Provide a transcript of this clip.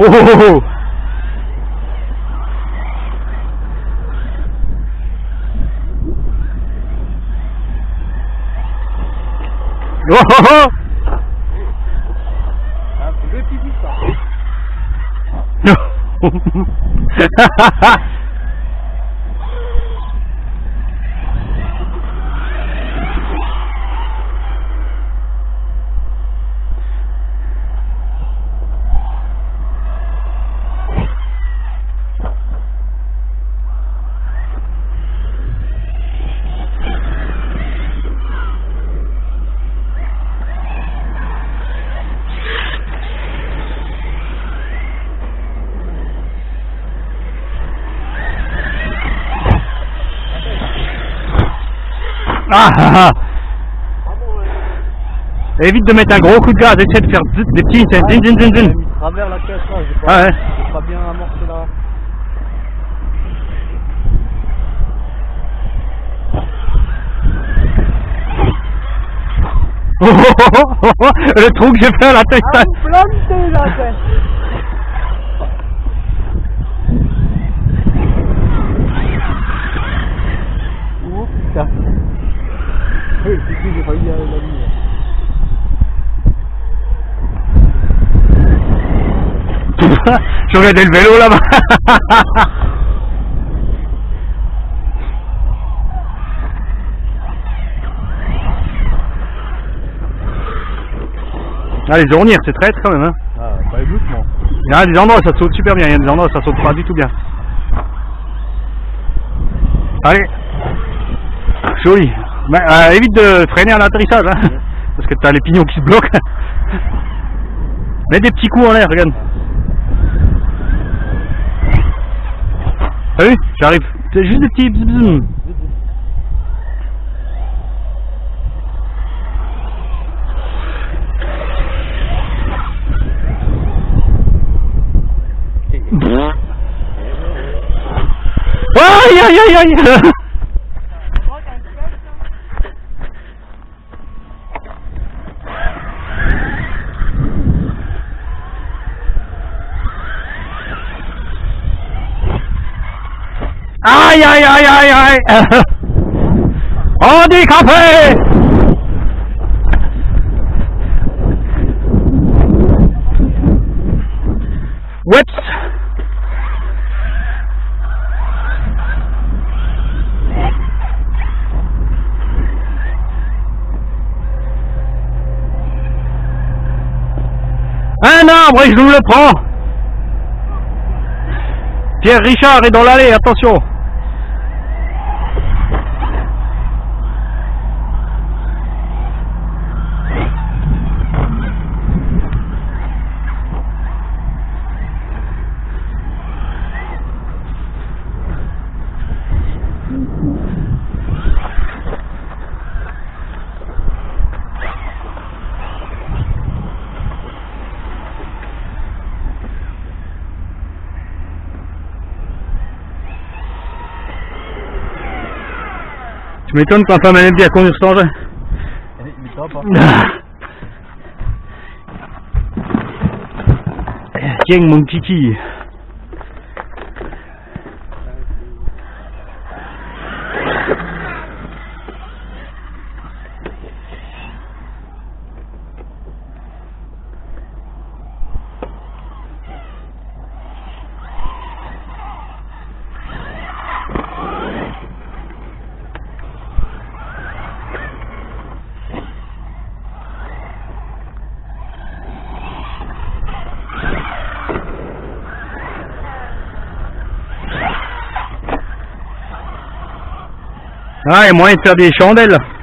Oh oh oh. Oh oh oh. Un peu petit ça. Ah ah ah. Évite de mettre un gros coup de gaz, essaie de faire des petits zin zin zin zin. Il travers la caisse là, j'ai pas, Ah ouais. j'ai pas bien amorcé là. Oh, oh, oh, oh, oh, le trou que j'ai fait à la tête. Ah, vous plantez la tête. Oh putain. Oui, c'est que j'ai failli aller la ligne. Je regardais le vélo là-bas. Ah, les ornières, c'est traître quand même. Hein. Ah, pas doucement. Il y a des endroits où ça saute super bien, il y a des endroits où ça saute pas du tout bien. Allez. Joli. Mais, évite de freiner à l'atterrissage, hein, parce que t'as les pignons qui se bloquent. Mets des petits coups en l'air, regarde. T'as vu? J'arrive. C'est juste des petits bzzz. Aïe aïe aïe aïe. Aïe aïe aïe aïe aïe. Handicapé. Whips. Un arbre et je nous le prends. Pierre Richard est dans l'allée, attention. Je m'étonne que ma femme elle aime bien conduire cet engin. Mais ça va pas. Tiens mon kiki. Ah, il y a moyen de faire des chandelles.